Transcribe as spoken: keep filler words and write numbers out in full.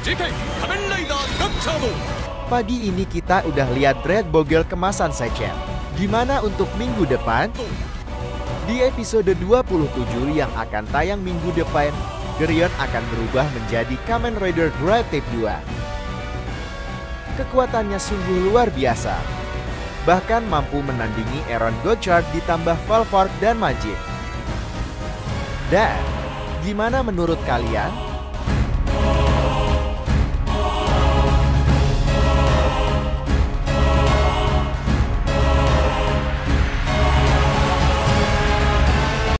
Pagi ini kita udah lihat Dread Bogel kemasan Seichen. Gimana untuk minggu depan? Di episode dua puluh tujuh yang akan tayang minggu depan, Gerion akan berubah menjadi Kamen Rider Dread Type dua. Kekuatannya sungguh luar biasa. Bahkan mampu menandingi Aaron Gochard ditambah Valvark dan Majin. Dan, gimana menurut kalian?